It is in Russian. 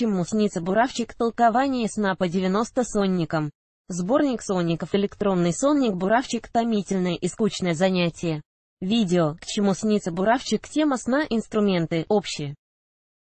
чему снится буравчик? Толкование сна по 90 сонникам. Сборник сонников. Электронный сонник буравчик. Томительное и скучное занятие. Видео. К чему снится буравчик? Тема сна. Инструменты. Общие.